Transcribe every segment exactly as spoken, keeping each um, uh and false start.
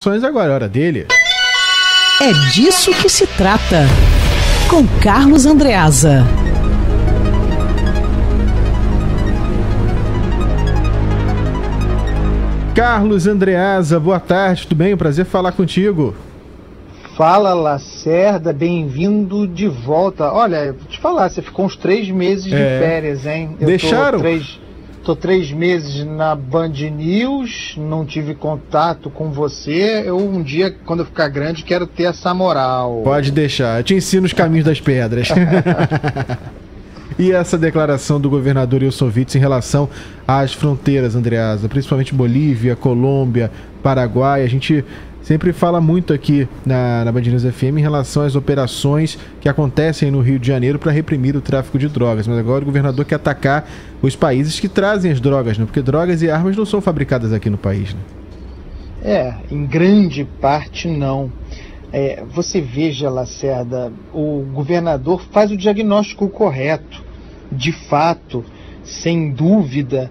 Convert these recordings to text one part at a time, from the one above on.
Agora é hora dele. É disso que se trata. Com Carlos Andreasa. Carlos Andreasa, boa tarde, tudo bem? Prazer falar contigo. Fala, Lacerda, bem-vindo de volta. Olha, vou te falar, você ficou uns três meses de é... férias, hein? Eu Deixaram? Tô três, tô três meses na Band News, não tive contato com você. Eu um dia, quando eu ficar grande, quero ter essa moral. Pode deixar, eu te ensino os caminhos das pedras. E essa declaração do governador Wilson Witzel em relação às fronteiras, Andreasa, principalmente Bolívia, Colômbia, Paraguai, a gente sempre fala muito aqui na, na Band News F M em relação às operações que acontecem no Rio de Janeiro para reprimir o tráfico de drogas, mas agora o governador quer atacar os países que trazem as drogas, né? Porque drogas e armas não são fabricadas aqui no país, né? É, em grande parte não. É, você veja, Lacerda, o governador faz o diagnóstico correto. De fato, sem dúvida,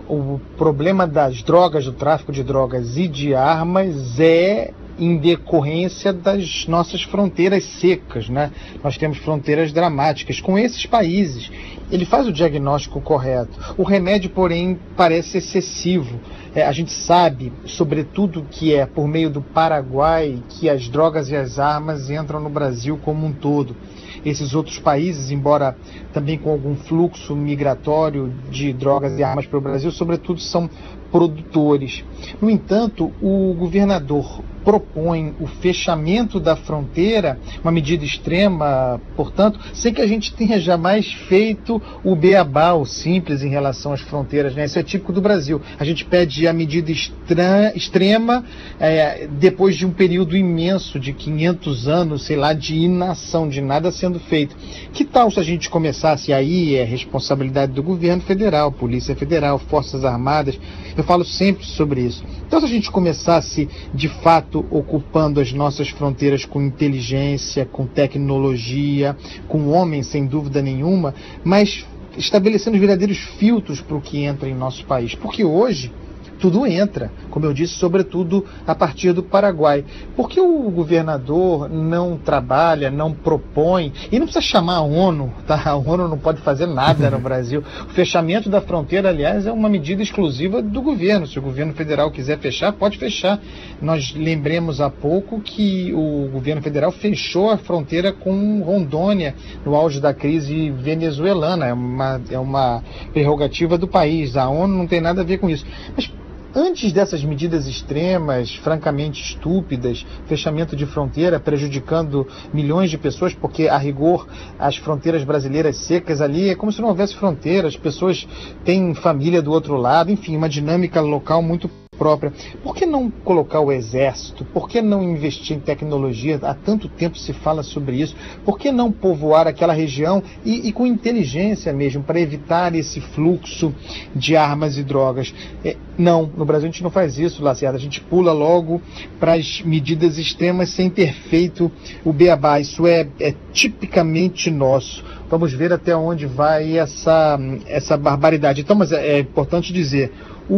o problema das drogas, do tráfico de drogas e de armas é em decorrência das nossas fronteiras secas, né? Nós temos fronteiras dramáticas com esses países. Ele faz o diagnóstico correto. O remédio, porém, parece excessivo. É, a gente sabe, sobretudo, que é por meio do Paraguai que as drogas e as armas entram no Brasil como um todo. Esses outros países, embora também com algum fluxo migratório de drogas e armas para o Brasil, sobretudo são produtores. No entanto, o governador propõe o fechamento da fronteira, uma medida extrema, portanto, sem que a gente tenha jamais feito o beabá, o simples em relação às fronteiras, né? Isso é típico do Brasil. A gente pede a medida extra, extrema é, depois de um período imenso de quinhentos anos, sei lá, de inação, de nada sendo feito. Que tal se a gente começasse aí, é responsabilidade do governo federal, Polícia Federal, Forças Armadas, eu falo sempre sobre isso. Então, se a gente começasse, de fato, ocupando as nossas fronteiras com inteligência, com tecnologia, com homens, sem dúvida nenhuma, mas estabelecendo verdadeiros filtros para o que entra em nosso país. Porque hoje tudo entra, como eu disse, sobretudo a partir do Paraguai. Por que o governador não trabalha, não propõe, e não precisa chamar a ONU, tá? A ONU não pode fazer nada no Brasil. O fechamento da fronteira, aliás, é uma medida exclusiva do governo. Se o governo federal quiser fechar, pode fechar. Nós lembremos há pouco que o governo federal fechou a fronteira com Rondônia no auge da crise venezuelana. É uma, é uma prerrogativa do país. A ONU não tem nada a ver com isso. Mas antes dessas medidas extremas, francamente estúpidas, fechamento de fronteira prejudicando milhões de pessoas, porque a rigor as fronteiras brasileiras secas ali é como se não houvesse fronteira, as pessoas têm família do outro lado, enfim, uma dinâmica local muito própria. Por que não colocar o exército? Por que não investir em tecnologia? Há tanto tempo se fala sobre isso. Por que não povoar aquela região e, e com inteligência mesmo, para evitar esse fluxo de armas e drogas? É, não, no Brasil a gente não faz isso, Lacerda. A gente pula logo para as medidas extremas sem ter feito o beabá. Isso é, é tipicamente nosso. Vamos ver até onde vai essa, essa barbaridade. Então, mas é, é importante dizer,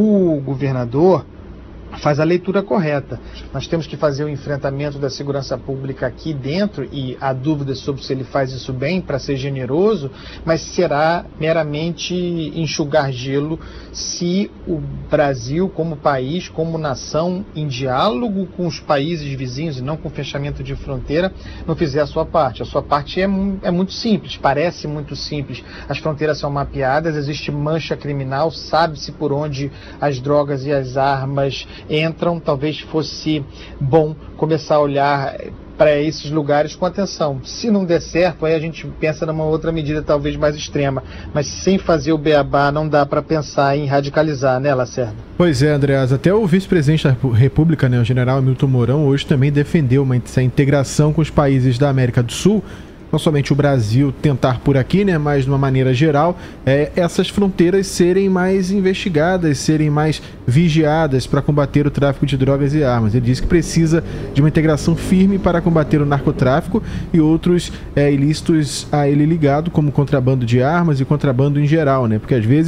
o governador faz a leitura correta. Nós temos que fazer o enfrentamento da segurança pública aqui dentro, e há dúvidas sobre se ele faz isso bem, para ser generoso, mas será meramente enxugar gelo se o Brasil, como país, como nação, em diálogo com os países vizinhos e não com fechamento de fronteira, não fizer a sua parte. A sua parte é, é muito simples, parece muito simples. As fronteiras são mapeadas, existe mancha criminal, sabe-se por onde as drogas e as armas entram. Talvez fosse bom começar a olhar para esses lugares com atenção. Se não der certo, aí a gente pensa numa outra medida talvez mais extrema, mas sem fazer o beabá não dá para pensar em radicalizar, né, Lacerda? Pois é, Andreasa, até o vice-presidente da República, né, o general Hamilton Mourão, hoje também defendeu uma, essa integração com os países da América do Sul, não somente o Brasil tentar por aqui, né, mas de uma maneira geral, é, essas fronteiras serem mais investigadas, serem mais vigiadas para combater o tráfico de drogas e armas. Ele disse que precisa de uma integração firme para combater o narcotráfico e outros é, ilícitos a ele ligado, como contrabando de armas e contrabando em geral, né, porque às vezes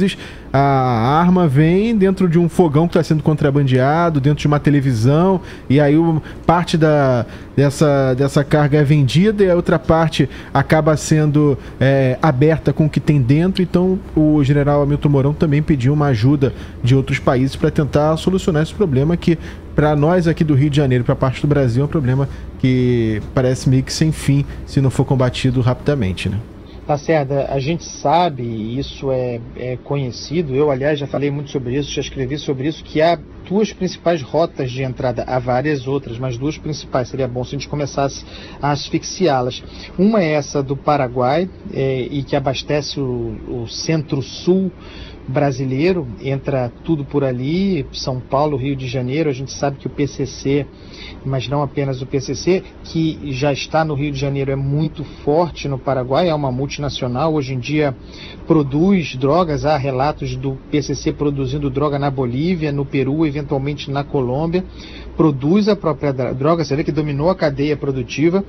a arma vem dentro de um fogão que está sendo contrabandeado, dentro de uma televisão, e aí o, parte da, dessa, dessa carga é vendida e a outra parte acaba sendo é, aberta com o que tem dentro. Então o general Hamilton Mourão também pediu uma ajuda de outros países para tentar solucionar esse problema que, para nós aqui do Rio de Janeiro, para a parte do Brasil, é um problema que parece meio que sem fim se não for combatido rapidamente, né? Lacerda, a gente sabe, isso é, é conhecido, eu aliás já falei muito sobre isso, já escrevi sobre isso, que há duas principais rotas de entrada, há várias outras, mas duas principais, seria bom se a gente começasse a asfixiá-las. Uma é essa do Paraguai, é, e que abastece o, o centro-sul brasileiro, entra tudo por ali, São Paulo, Rio de Janeiro. A gente sabe que o P C C, mas não apenas o P C C, que já está no Rio de Janeiro, é muito forte no Paraguai, é uma multinacional, hoje em dia produz drogas, há relatos do P C C produzindo droga na Bolívia, no Peru, eventualmente na Colômbia, produz a própria droga, você vê que dominou a cadeia produtiva,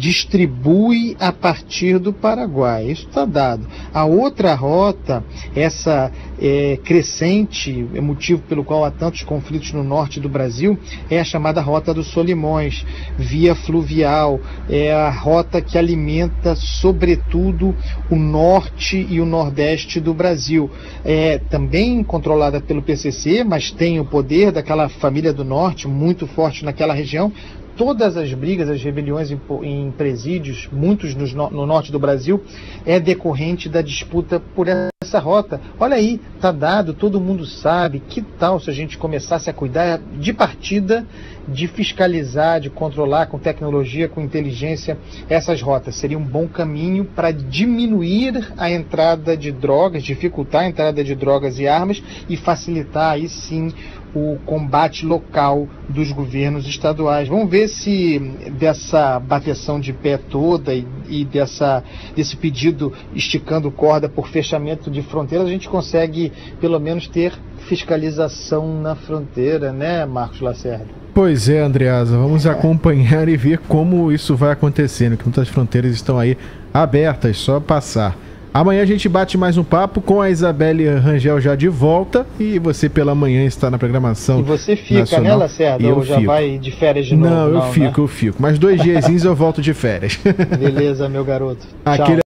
distribui a partir do Paraguai, isso está dado. A outra rota, essa é, crescente, é motivo pelo qual há tantos conflitos no norte do Brasil, é a chamada Rota dos Solimões, via fluvial, é a rota que alimenta sobretudo o norte e o nordeste do Brasil. É também controlada pelo P C C, mas tem o poder daquela família do norte, muito forte naquela região. Todas as brigas, as rebeliões em, em presídios, muitos no, no norte do Brasil, é decorrente da disputa por essa rota. Olha aí, tá dado, todo mundo sabe. Que tal se a gente começasse a cuidar de partida, de fiscalizar, de controlar com tecnologia, com inteligência, essas rotas? Seria um bom caminho para diminuir a entrada de drogas, dificultar a entrada de drogas e armas e facilitar aí sim o combate local dos governos estaduais. Vamos ver se dessa bateção de pé toda e, e dessa, desse pedido esticando corda por fechamento de fronteira, a gente consegue pelo menos ter fiscalização na fronteira, né, Marcos Lacerda? Pois é, Andreasa, vamos acompanhar e ver como isso vai acontecendo, que muitas fronteiras estão aí abertas, só passar. Amanhã a gente bate mais um papo com a Isabelle Rangel já de volta, e você pela manhã está na programação. E você fica, nacional, né, Lacerda? Ou já fico. Vai de férias de novo? Não, eu não, fico, né? eu fico. Mas dois diazinhos eu volto de férias. Beleza, meu garoto. Aquele